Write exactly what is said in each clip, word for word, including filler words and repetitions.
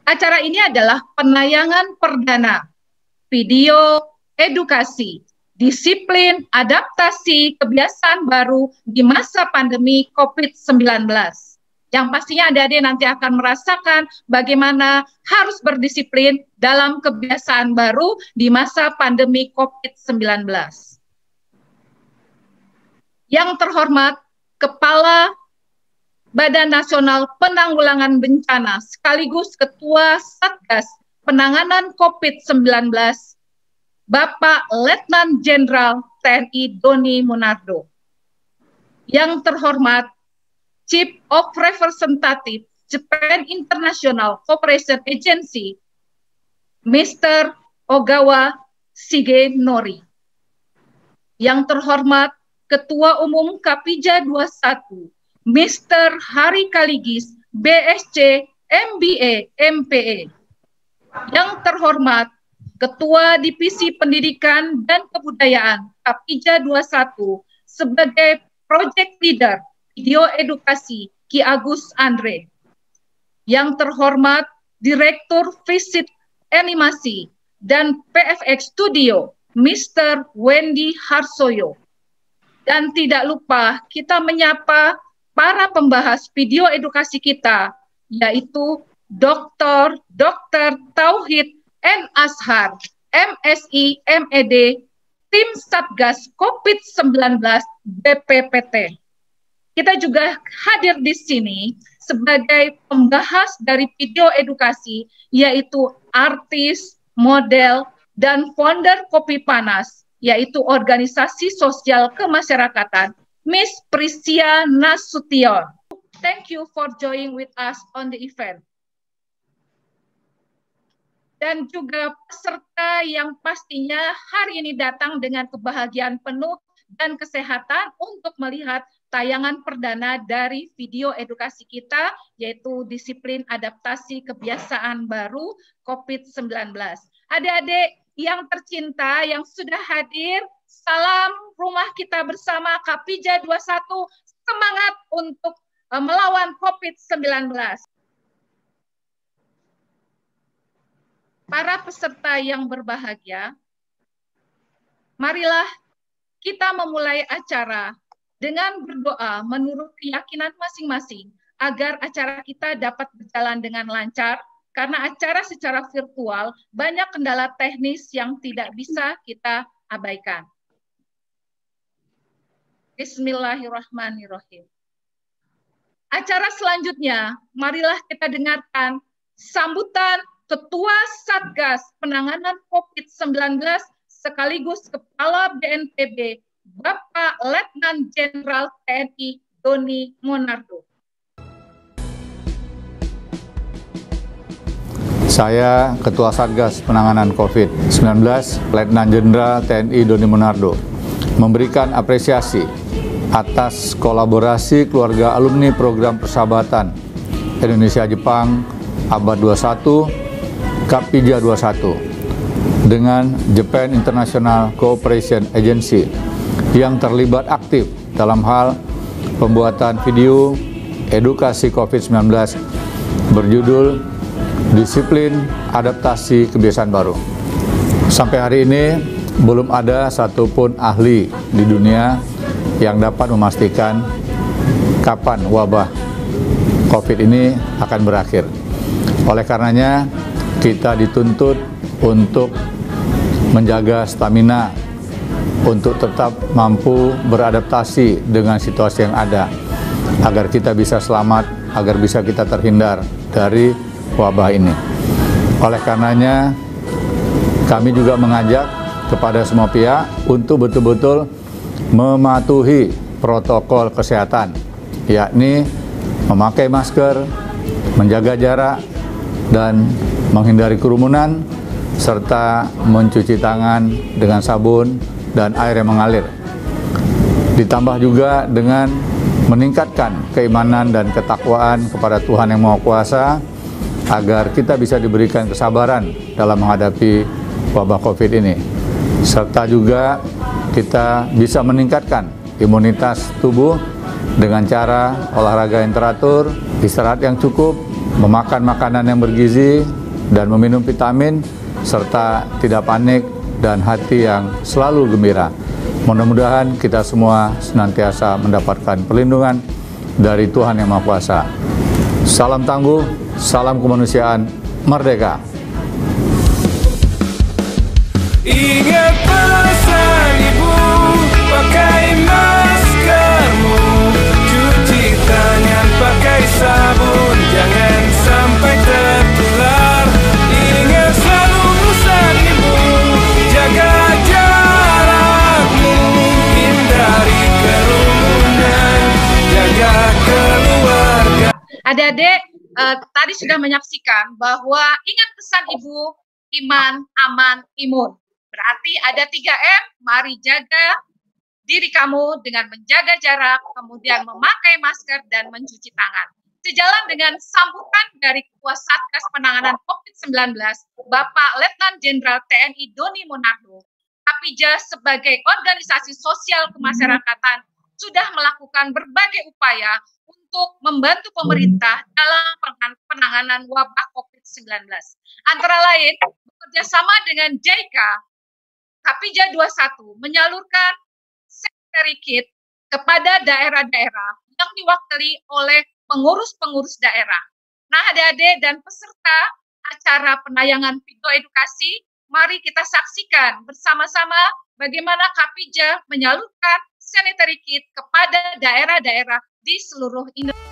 Acara ini adalah penayangan perdana video edukasi, disiplin adaptasi kebiasaan baru di masa pandemi COVID sembilan belas. Yang pastinya adik-adik nanti akan merasakan bagaimana harus berdisiplin dalam kebiasaan baru di masa pandemi COVID sembilan belas. Yang terhormat Kepala Badan Nasional Penanggulangan Bencana sekaligus Ketua Satgas Penanganan COVID sembilan belas, Bapak Letnan Jenderal T N I Doni Monardo. Yang terhormat Chief of Representative Japan International Cooperation Agency, Mister Ogawa Shigenori. Yang terhormat Ketua Umum Kapija dua puluh satu, Mister Hari Kaligis, B S C, M B A, M P A. Yang terhormat Ketua Divisi Pendidikan dan Kebudayaan Kapija dua puluh satu sebagai Project Leader Video Edukasi Ki Agus Andre. Yang terhormat Direktur Visit Animasi dan P F X Studio Mister Wendy Harsoyo. Dan tidak lupa kita menyapa para pembahas video edukasi kita, yaitu Doktor Doktor Tauhid N Ashar, M S I M E D, Tim Satgas COVID sembilan belas B P P T. Kita juga hadir di sini sebagai pembahas dari video edukasi, yaitu artis, model, dan founder Kopi Panas, yaitu organisasi sosial kemasyarakatan, Miss Prisia Nasution. Thank you for joining with us on the event. Dan juga peserta yang pastinya hari ini datang dengan kebahagiaan penuh dan kesehatan untuk melihat tayangan perdana dari video edukasi kita, yaitu disiplin adaptasi kebiasaan baru COVID sembilan belas. Adik-adik yang tercinta yang sudah hadir, salam rumah kita bersama Kapija dua puluh satu, semangat untuk uh, melawan COVID sembilan belas. Para peserta yang berbahagia, marilah kita memulai acara dengan berdoa menurut keyakinan masing-masing agar acara kita dapat berjalan dengan lancar, karena acara secara virtual banyak kendala teknis yang tidak bisa kita abaikan. Bismillahirrahmanirrahim. Acara selanjutnya, marilah kita dengarkan sambutan Ketua Satgas Penanganan COVID sembilan belas sekaligus Kepala B N P B, Bapak Letnan Jenderal T N I Doni Monardo. Saya Ketua Satgas Penanganan COVID sembilan belas, Letnan Jenderal T N I Doni Monardo, memberikan apresiasi atas kolaborasi keluarga alumni program persahabatan Indonesia-Jepang Abad dua puluh satu, Kapija dua puluh satu, dengan Japan International Cooperation Agency yang terlibat aktif dalam hal pembuatan video edukasi COVID sembilan belas berjudul Disiplin Adaptasi Kebiasaan Baru. Sampai hari ini belum ada satupun ahli di dunia yang dapat memastikan kapan wabah COVID ini akan berakhir. Oleh karenanya kita dituntut untuk menjaga stamina untuk tetap mampu beradaptasi dengan situasi yang ada agar kita bisa selamat, agar bisa kita terhindar dari wabah ini. Oleh karenanya kami juga mengajak kepada semua pihak untuk betul-betul mematuhi protokol kesehatan, yakni memakai masker, menjaga jarak, dan menghindari kerumunan, serta mencuci tangan dengan sabun dan air yang mengalir. Ditambah juga dengan meningkatkan keimanan dan ketakwaan kepada Tuhan Yang Maha Kuasa, agar kita bisa diberikan kesabaran dalam menghadapi wabah COVID ini. Serta juga kita bisa meningkatkan imunitas tubuh dengan cara olahraga yang teratur, istirahat yang cukup, memakan makanan yang bergizi, dan meminum vitamin, serta tidak panik dan hati yang selalu gembira. Mudah-mudahan kita semua senantiasa mendapatkan perlindungan dari Tuhan Yang Maha Kuasa. Salam tangguh, salam kemanusiaan, merdeka! Ingat pesan ibu, pakai maskermu, cuci tangan pakai sabun, jangan sampai tertular. Ingat selalu pesan ibu, jaga jarakmu, hindari kerumunan, jaga keluarga. Adik-adik uh, tadi sudah menyaksikan bahwa ingat pesan ibu, iman, aman, imun. Berarti ada tiga M, mari jaga diri kamu dengan menjaga jarak, kemudian memakai masker dan mencuci tangan. Sejalan dengan sambutan dari Ketua Satgas Penanganan COVID sembilan belas, Bapak Letnan Jenderal T N I Doni Monardo, Kapija sebagai organisasi sosial kemasyarakatan sudah melakukan berbagai upaya untuk membantu pemerintah dalam penanganan wabah COVID sembilan belas. Antara lain, bekerja sama dengan J I K A, Kapija dua puluh satu menyalurkan sanitary kit kepada daerah-daerah yang diwakili oleh pengurus-pengurus daerah. Nah, adik-adik dan peserta acara penayangan video edukasi, mari kita saksikan bersama-sama bagaimana Kapija menyalurkan sanitary kit kepada daerah-daerah di seluruh Indonesia.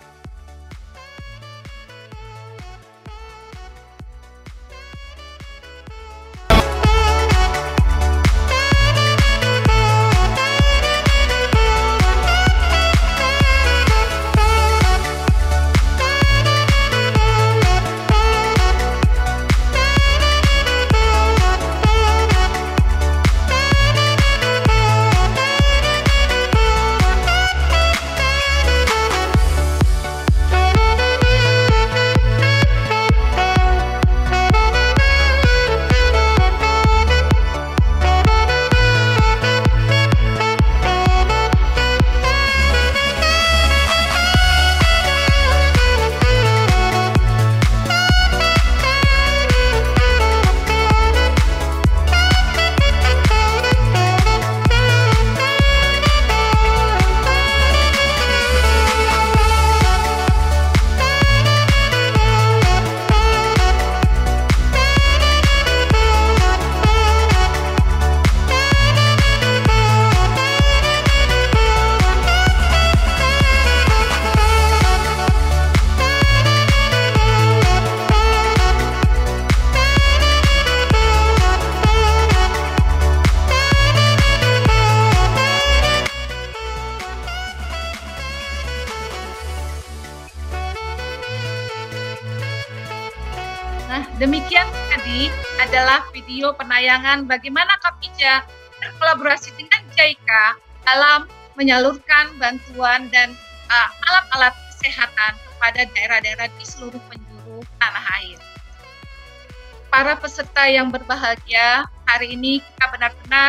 Nah, demikian tadi adalah video penayangan bagaimana Kapija berkolaborasi dengan J I K A dalam menyalurkan bantuan dan uh, alat-alat kesehatan kepada daerah-daerah di seluruh penjuru tanah air. Para peserta yang berbahagia, hari ini kita benar-benar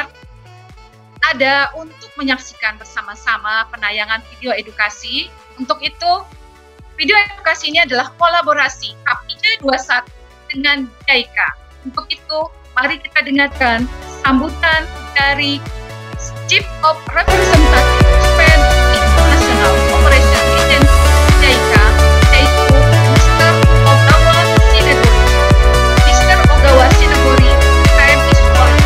ada untuk menyaksikan bersama-sama penayangan video edukasi. Untuk itu, video edukasi ini adalah kolaborasi Kapija dua puluh satu dengan J I K A. Untuk itu, mari kita dengarkan sambutan dari Chief of Representative Japan International Operation Agency J I K A, yaitu Mister Ogawa Shinagori. Mister Ogawa Shinagori, time is calling.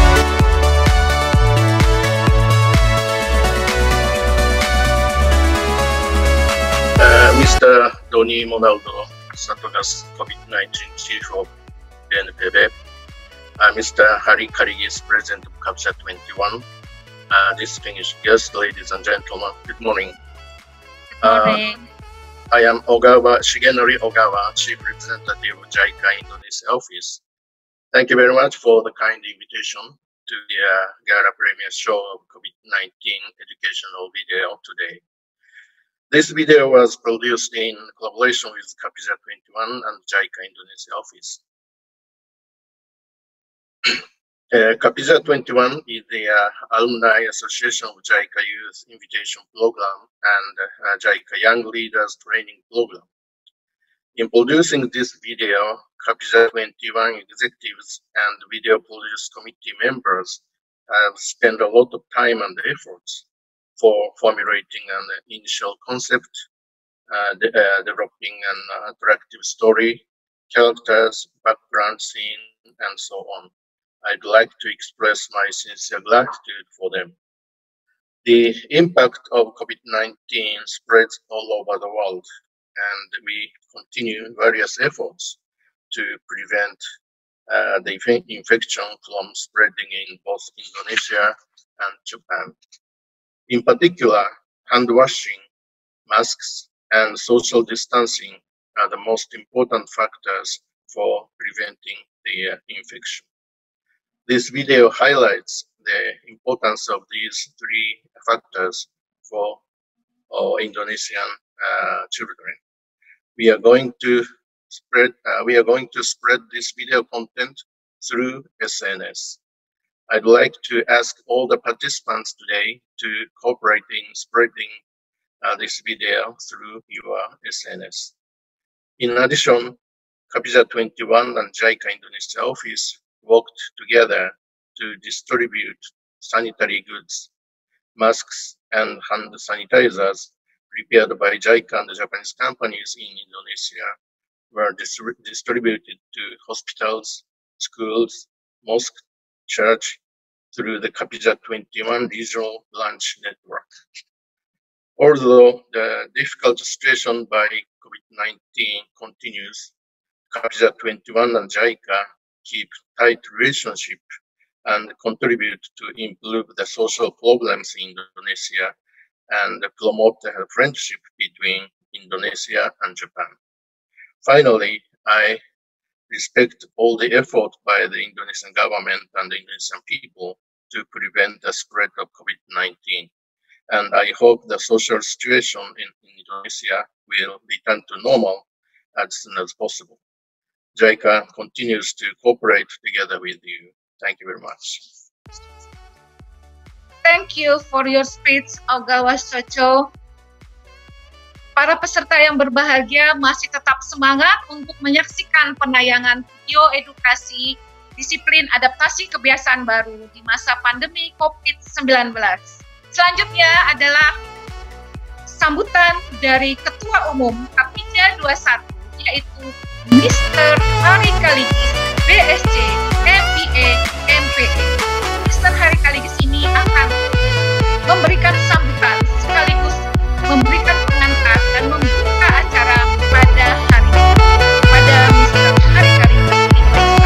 Uh, Mister Doni Monardo, Satgas COVID nineteen Chief of B N P B, uh, Mister Hari Karigis, President of Kapija twenty-one, uh, distinguished guests, ladies and gentlemen, good morning. Good morning. Uh, I am Ogawa, Shigenori Ogawa, Chief Representative of J I K A Indonesia Office. Thank you very much for the kind invitation to the uh, Gala Premier Show of COVID nineteen educational video today. This video was produced in collaboration with Kapija twenty-one and J I K A Indonesia Office. uh, Kapija twenty-one is the uh, Alumni Association of J I K A Youth Invitation Program and uh, J I K A Young Leaders Training Program. In producing this video, Kapija twenty-one executives and Video Police Committee members have spent a lot of time and efforts for formulating an initial concept, uh, de uh, developing an attractive story, characters, background scene, and so on. I'd like to express my sincere gratitude for them. The impact of COVID nineteen spreads all over the world, and we continue various efforts to prevent uh, the infection from spreading in both Indonesia and Japan. In particular, hand washing, masks, and social distancing are the most important factors for preventing the uh, infection. This video highlights the importance of these three factors for uh, Indonesian uh, children. We are going to spread. Uh, we are going to spread this video content through S N S. I'd like to ask all the participants today to cooperate in spreading uh, this video through your S N S. In addition, Kapija twenty-one and JICA Indonesia office worked together to distribute sanitary goods, masks, and hand sanitizers prepared by JICA and the Japanese companies in Indonesia were distri distributed to hospitals, schools, mosques, church through the Kapija twenty-one regional branch network. Although the difficult situation by COVID nineteen continues, Kapija twenty-one and JICA keep tight relationship and contribute to improve the social problems in Indonesia and promote the friendship between Indonesia and Japan. Finally, I respect all the effort by the Indonesian government and the Indonesian people to prevent the spread of COVID nineteen. And I hope the social situation in, in Indonesia will return to normal as soon as possible. JICA continues to cooperate together with you. Thank you very much. Thank you for your speech, Ogawa Shocho. Para peserta yang berbahagia masih tetap semangat untuk menyaksikan penayangan video edukasi disiplin adaptasi kebiasaan baru di masa pandemi COVID sembilan belas. Selanjutnya adalah sambutan dari Ketua Umum Kapija dua puluh satu, yaitu Mister Hari Kaligis, B S C, M B A, M P E. Mister Hari Kaligis ini akan memberikan sambutan sekaligus memberikan pengantar dan membuka acara pada hari ini. Pada Mister Hari Kaligis ini.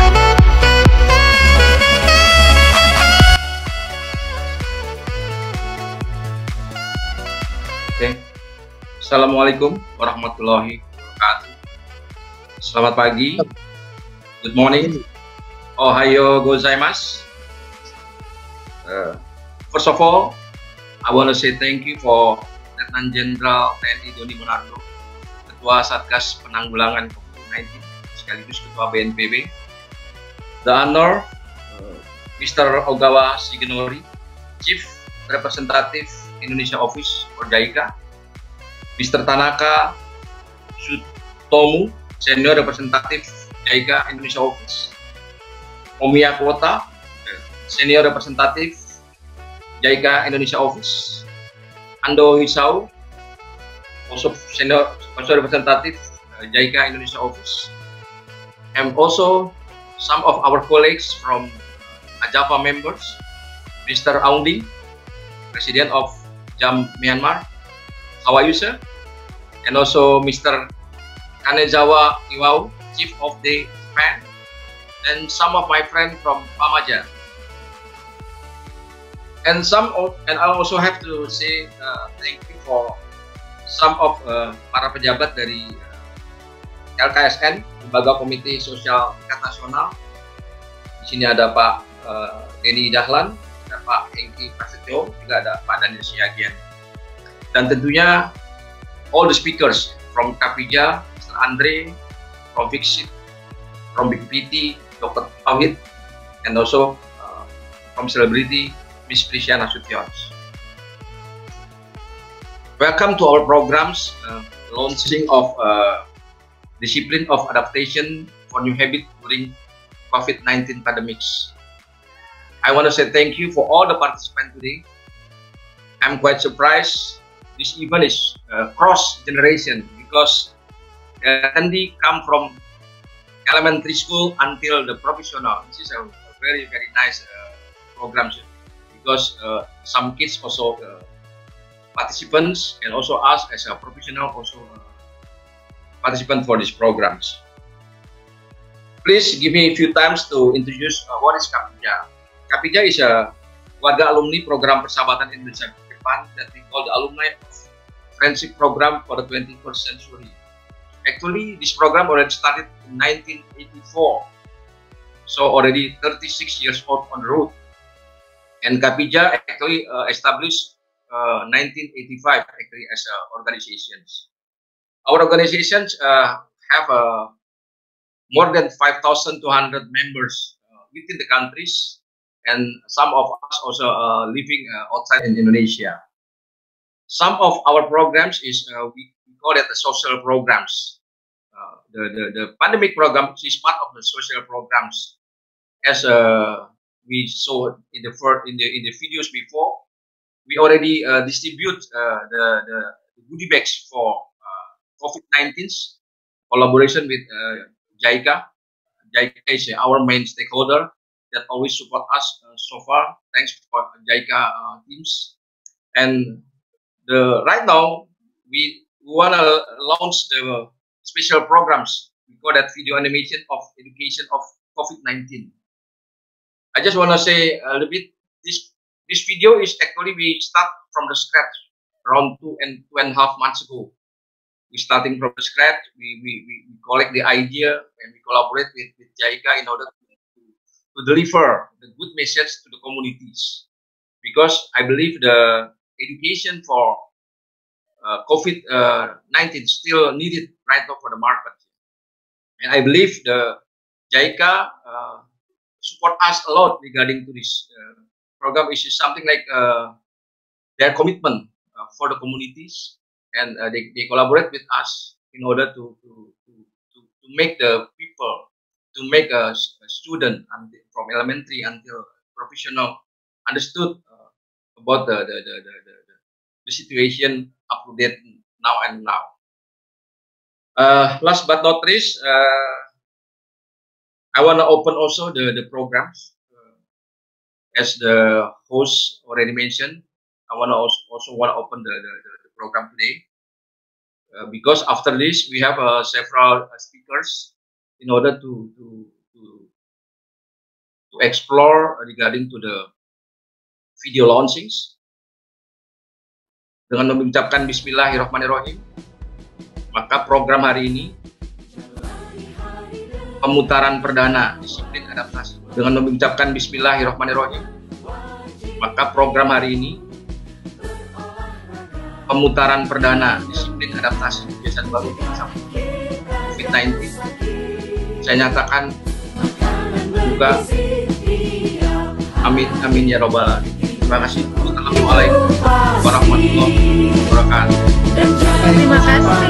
Oke. Assalamualaikum warahmatullahi wabarakatuh. Selamat pagi. Good morning. Ohayo gozaimasu. Uh, first of all, I want to say thank you for Letnan Jenderal T N I Doni Monardo, Ketua Satgas Penanggulangan COVID sembilan belas, sekaligus Ketua B N P B. The honor, uh, Mister Ogawa Shigenori, Chief Representative Indonesia Office for JICA, Mister Tanaka Sutomu, Senior Representative JICA Indonesia Office, Omiya Kota, Senior Representative JICA Indonesia Office, Ando Hisao, also Senior also Representative uh, JICA Indonesia Office, and also some of our colleagues from uh, AJAPA members, Mister Aungdi, President of Jam Myanmar, how are you, sir? And also Mister Kanezawa Iwao, Chief of the Japan, and some of my friends from Pamaja. And some, of, and I also have to say uh, thank you for some of uh, para pejabat dari uh, L K S N, Lembaga Komite Sosial Tingkat Nasional. Di sini ada Pak uh, Denny Dahlan, ada Pak Hengki Prasetyo, juga ada Pak Daniel Siagian. Dan tentunya all the speakers from Kapija, Mister Andre, from Fixit, from Big P T, Doctor Tauhid, and also uh, from Celebrity, Miss Prisha Nasution. Welcome to our programs, uh, launching of uh, discipline of adaptation for new habit during COVID nineteen pandemics. I want to say thank you for all the participants today. I'm quite surprised this event is uh, cross generation because the attendee come from elementary school until the professional. This is a, a very very nice uh, program because uh, some kids also uh, participants and also us as a professional also uh, participant for these programs. Please give me a few times to introduce uh, what is Kapija. Kapija is a warga alumni program Persahabatan Indonesia Jepang that we call the alumni of friendship program for the twenty-first century. Actually, this program already started in nineteen eighty-four, so already thirty-six years old on the road. And Kapija actually uh, established uh, nineteen eighty-five actually as uh, organizations. Our organizations uh, have uh, more than five thousand two hundred members uh, within the countries, and some of us also uh, living uh, outside in Indonesia. Some of our programs is uh, we, we call it the social programs. Uh, the, the the pandemic program is part of the social programs, as uh, we saw in the first, in the in the videos before. We already uh, distribute uh, the, the goodie bags for uh, COVID nineteen collaboration with uh, JICA. JICA is uh, our main stakeholder that always support us uh, so far. Thanks for JICA uh, teams. And the right now we wanna launch the special programs. We call that video animation of education of COVID nineteen. I just wanna say a little bit. This this video is actually we start from the scratch around two and two and a half months ago. We starting from the scratch. We we we collect the idea and we collaborate with with JICA in order to, to, to deliver the good message to the communities. Because I believe the education for uh, COVID nineteen still needed right now for the market, and I believe the JICA uh, support us a lot regarding to this uh, program. Is something like uh, their commitment uh, for the communities, and uh, they, they collaborate with us in order to to, to, to, to make the people, to make a, a student until, from elementary until professional understood uh, about the the, the, the, the, the situation up to date now and now. Uh, last but not least, uh, I want to open also the, the programs. Uh, as the host already mentioned, I want to also, also want to open the, the, the program today. Uh, because after this, we have uh, several uh, speakers in order to, to, to, to explore regarding to the video launchings. Dengan mengucapkan Bismillahirrahmanirrahim, maka program hari ini pemutaran perdana disiplin adaptasi. Dengan mengucapkan Bismillahirrahmanirrahim, maka program hari ini pemutaran perdana disiplin adaptasi kebiasaan baru COVID sembilan belas. Saya nyatakan juga amin amin ya robbal alamin. Terima kasih. Assalamualaikum warahmatullahi wabarakatuh. Terima kasih.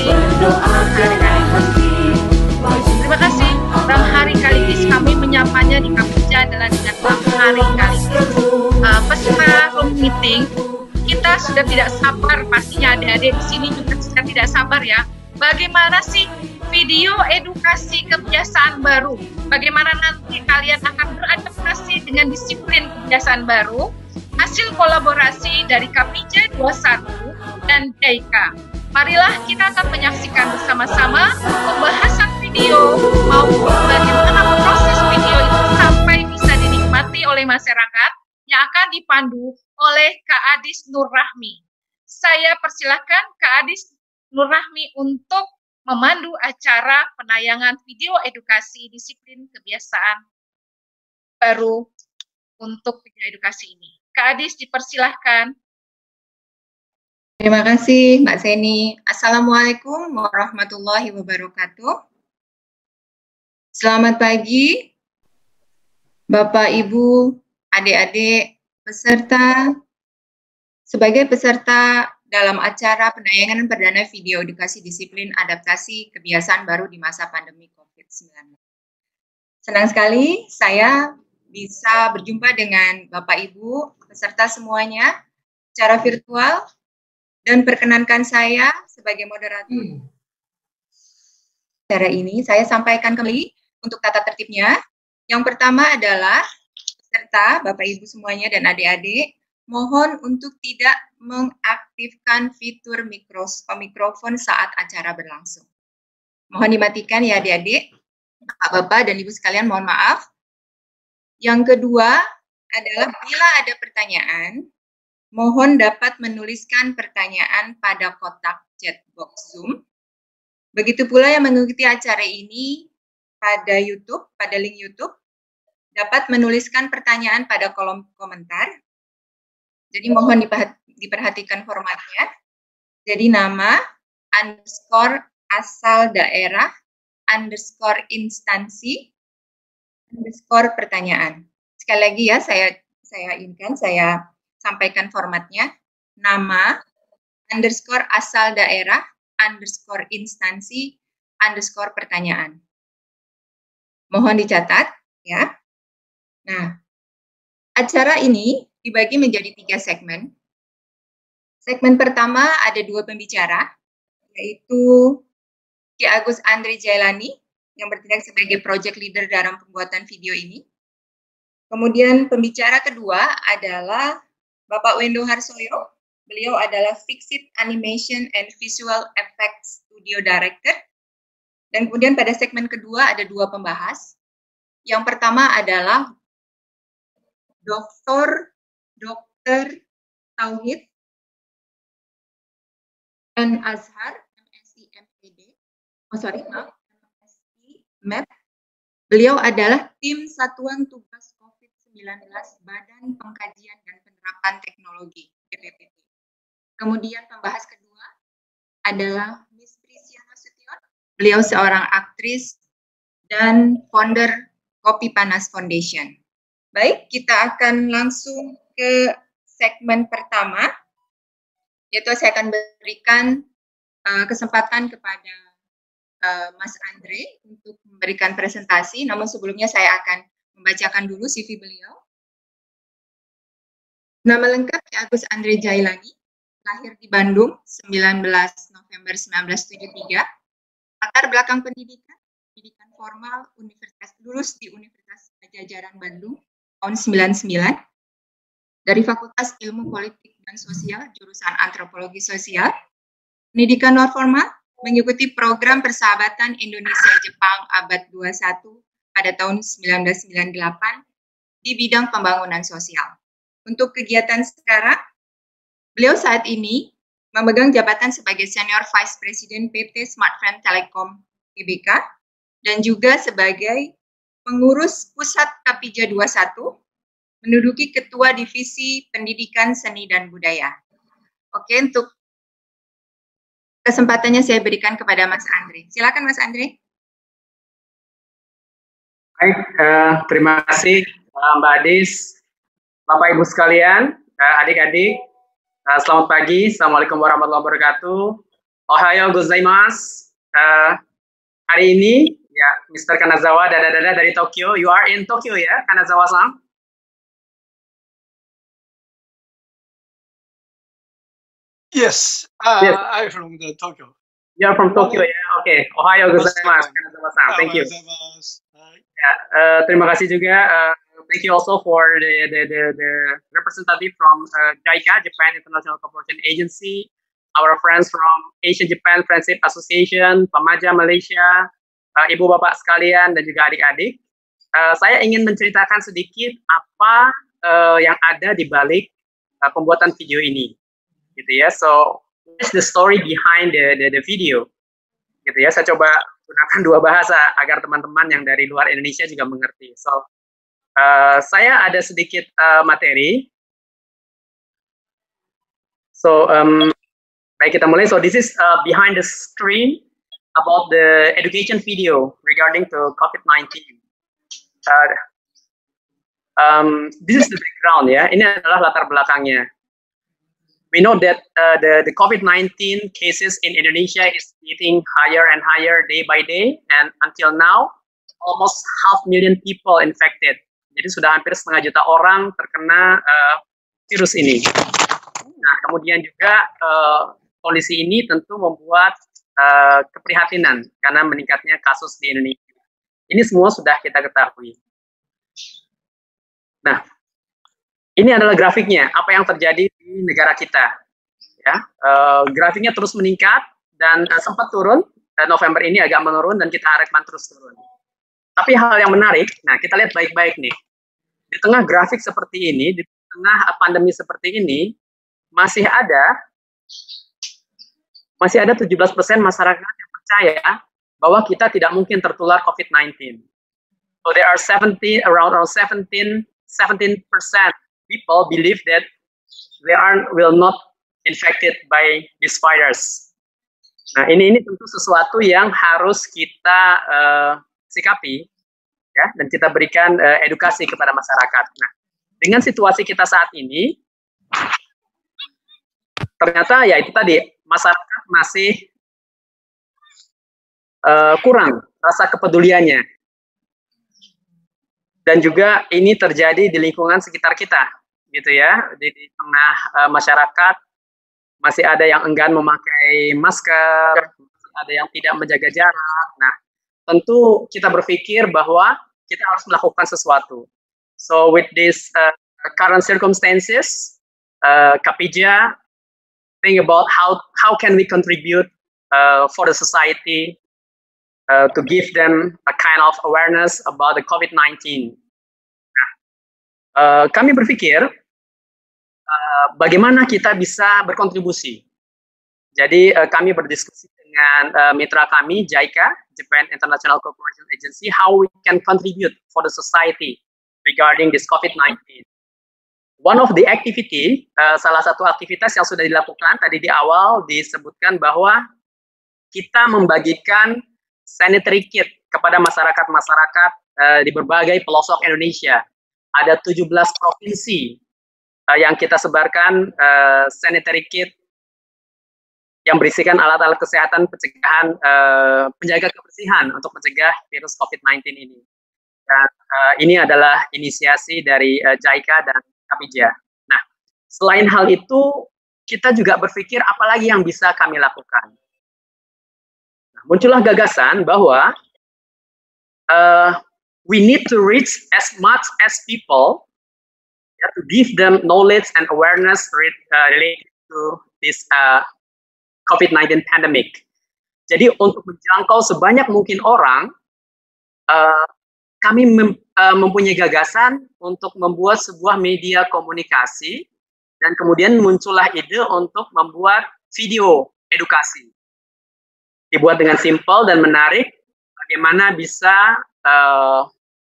Terima kasih. Bang Hari Kaligis, kami menyapanya di Kapija adalah dengan Bang Hari Kaligis. Uh, peserta room meeting, kita sudah tidak sabar, pastinya adik-adik di sini juga sudah tidak sabar ya. Bagaimana sih video edukasi kebiasaan baru? Bagaimana nanti kalian akan beradaptasi dengan disiplin kebiasaan baru? Hasil kolaborasi dari Kapija dua puluh satu dan JICA. Marilah kita akan menyaksikan bersama-sama pembahasan video maupun bagaimana proses video itu sampai bisa dinikmati oleh masyarakat yang akan dipandu oleh Kak Adis Nur Rahmi. Saya persilahkan Kak Adis Nur Rahmi untuk memandu acara penayangan video edukasi disiplin kebiasaan baru untuk video edukasi ini. Kak Adis, dipersilahkan. Terima kasih Mbak Seni. Assalamualaikum warahmatullahi wabarakatuh. Selamat pagi Bapak, Ibu, adik-adik, peserta. Sebagai peserta dalam acara penayangan perdana video edukasi disiplin adaptasi kebiasaan baru di masa pandemi COVID sembilan belas. Senang sekali saya bisa berjumpa dengan Bapak Ibu peserta semuanya secara virtual dan perkenankan saya sebagai moderator. Acara ini saya sampaikan kembali untuk tata tertibnya. Yang pertama adalah peserta Bapak Ibu semuanya dan adik-adik mohon untuk tidak mengaktifkan fitur mikros, mikrofon saat acara berlangsung. Mohon dimatikan ya adik-adik, Bapak-bapak dan Ibu sekalian mohon maaf. Yang kedua adalah bila ada pertanyaan, mohon dapat menuliskan pertanyaan pada kotak chat box Zoom. Begitu pula yang mengikuti acara ini pada YouTube, pada link YouTube, dapat menuliskan pertanyaan pada kolom komentar. Jadi mohon diperhatikan formatnya. Jadi nama, underscore asal daerah, underscore instansi, underscore pertanyaan. Sekali lagi ya, saya saya inginkan, saya sampaikan formatnya. Nama, underscore asal daerah, underscore instansi, underscore pertanyaan. Mohon dicatat ya. Nah, acara ini dibagi menjadi tiga segmen. Segmen pertama ada dua pembicara, yaitu Ki Agus Andre Jailani, yang bertindak sebagai project leader dalam pembuatan video ini. Kemudian pembicara kedua adalah Bapak Wendo Harsoyo, beliau adalah Fixit Animation and Visual Effects Studio Director. Dan kemudian pada segmen kedua ada dua pembahas. Yang pertama adalah Doktor Dokter Tauhid N. Azhar, M Si M P D. Oh sorry, maaf, M Si M E P. Beliau adalah tim Satuan Tugas COVID sembilan belas Badan Pengkajian dan Penerapan Teknologi B P P T. Kemudian pembahas kedua adalah Miss Prisia Nasution. Beliau seorang aktris dan founder Kopi Panas Foundation. Baik, kita akan langsung ke segmen pertama, yaitu saya akan berikan uh, kesempatan kepada uh, Mas Andre untuk memberikan presentasi, namun sebelumnya saya akan membacakan dulu C V beliau. Nama lengkap Agus Andre Jailani, lahir di Bandung sembilan belas November seribu sembilan ratus tujuh puluh tiga, latar belakang pendidikan, pendidikan formal, Universitas lulus di Universitas Pajajaran Bandung tahun sembilan puluh sembilan, dari Fakultas Ilmu Politik dan Sosial, jurusan Antropologi Sosial. Pendidikan non formal, mengikuti program Persahabatan Indonesia-Jepang Abad dua puluh satu pada tahun seribu sembilan ratus sembilan puluh delapan di bidang pembangunan sosial. Untuk kegiatan sekarang, beliau saat ini memegang jabatan sebagai Senior Vice President P T Smartfren Telekom T B K dan juga sebagai pengurus Pusat Kapija dua puluh satu, menduduki Ketua Divisi Pendidikan Seni dan Budaya. Oke, untuk kesempatannya saya berikan kepada Mas Andre. Silakan Mas Andre. Baik, uh, terima kasih uh, Mbak Adis, Bapak Ibu sekalian, uh, adik-adik, uh, selamat pagi, Assalamualaikum warahmatullahi wabarakatuh. Ohayo gozaimasu. Uh, hari ini, ya, Mister Kanazawa, dada-dada dari Tokyo. You are in Tokyo ya, Kanazawa-san? Yes, uh, yes, I'm from the Tokyo. You're from Tokyo ya, oke. Okay. Ohayo gozaimasu, Kanazawa-san. Thank you. Ya, uh, terima kasih juga. Uh, thank you also for the the the, the representative from uh, JICA, Japan International Cooperation Agency, our friends from Asian Japan Friendship Association, Pamaja Malaysia, uh, ibu bapak sekalian dan juga adik-adik. Uh, saya ingin menceritakan sedikit apa uh, yang ada di balik uh, pembuatan video ini, gitu ya. So, what's the story behind the, the the video, gitu ya. Saya coba gunakan dua bahasa agar teman-teman yang dari luar Indonesia juga mengerti. So, uh, saya ada sedikit uh, materi. So, um, baik kita mulai. So, this is uh, behind the screen about the education video regarding to COVID nineteen. Uh, um, this is the background ya. Ini adalah latar belakangnya. we know that uh, the, the COVID nineteen cases in Indonesia is getting higher and higher day by day, and until now, almost half million people infected. Jadi sudah hampir setengah juta orang terkena uh, virus ini. Nah, kemudian juga uh, kondisi ini tentu membuat uh, keprihatinan karena meningkatnya kasus di Indonesia. Ini semua sudah kita ketahui. Nah, ini adalah grafiknya, apa yang terjadi di negara kita. Ya, uh, grafiknya terus meningkat dan uh, sempat turun. Uh, November ini agak menurun dan kita harapkan terus turun. Tapi hal yang menarik, nah kita lihat baik-baik nih. Di tengah grafik seperti ini, di tengah pandemi seperti ini, masih ada masih ada tujuh belas persen masyarakat yang percaya bahwa kita tidak mungkin tertular COVID nineteen. So there are seventeen around around seventeen percent people believe that they are will not infected by this virus. Nah, ini ini tentu sesuatu yang harus kita uh, sikapi, ya, dan kita berikan uh, edukasi kepada masyarakat. Nah, dengan situasi kita saat ini, ternyata ya itu tadi, masyarakat masih uh, kurang rasa kepeduliannya. Dan juga ini terjadi di lingkungan sekitar kita, gitu ya. Di, di tengah uh, masyarakat masih ada yang enggan memakai masker, ada yang tidak menjaga jarak. Nah, tentu kita berpikir bahwa kita harus melakukan sesuatu. So with this uh, current circumstances, uh, Kapija think about how how can we contribute uh, for the society uh, to give them a kind of awareness about the COVID nineteen. Nah, uh, kami berpikir uh, bagaimana kita bisa berkontribusi. Jadi uh, kami berdiskusi dengan uh, mitra kami, JICA, Japan International Cooperation Agency, how we can contribute for the society regarding this COVID nineteen. One of the activity, uh, salah satu aktivitas yang sudah dilakukan tadi di awal disebutkan bahwa kita membagikan sanitary kit kepada masyarakat-masyarakat uh, di berbagai pelosok Indonesia. Ada tujuh belas provinsi uh, yang kita sebarkan uh, sanitary kit yang berisikan alat-alat kesehatan pencegahan, uh, penjaga kebersihan untuk mencegah virus COVID nineteen ini. Dan uh, ini adalah inisiasi dari uh, JICA dan Kapija. Nah, selain hal itu, kita juga berpikir apalagi yang bisa kami lakukan. Nah, muncullah gagasan bahwa uh, we need to reach as much as people, yeah, to give them knowledge and awareness uh, related to this uh, COVID nineteen pandemic. Jadi untuk menjangkau sebanyak mungkin orang, uh, kami mem, uh, mempunyai gagasan untuk membuat sebuah media komunikasi dan kemudian muncullah ide untuk membuat video edukasi. Dibuat dengan simpel dan menarik, bagaimana bisa uh,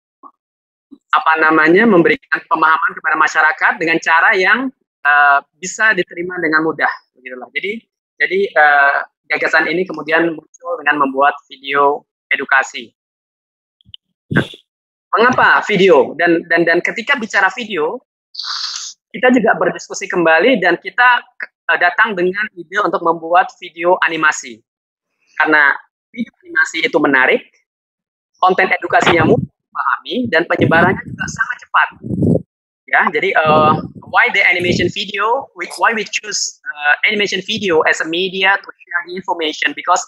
apa namanya memberikan pemahaman kepada masyarakat dengan cara yang uh, bisa diterima dengan mudah. Begitulah. Jadi jadi uh, gagasan ini kemudian muncul dengan membuat video edukasi. Mengapa video? Dan dan dan ketika bicara video, kita juga berdiskusi kembali dan kita uh, datang dengan ide untuk membuat video animasi. Karena video animasi itu menarik, konten edukasinya mudah dipahami dan penyebarannya juga sangat cepat. Ya, jadi uh, why the animation video? Why we choose uh, animation video as a media to share the information? Because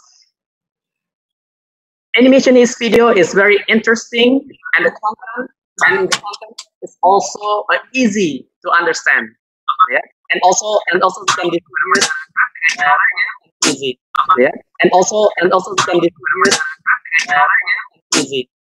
animation is video is very interesting, and the content and the content is also uh, easy to understand. Yeah, and also and also we can distribute uh, easy. Yeah, and also and also we can distribute uh, easy.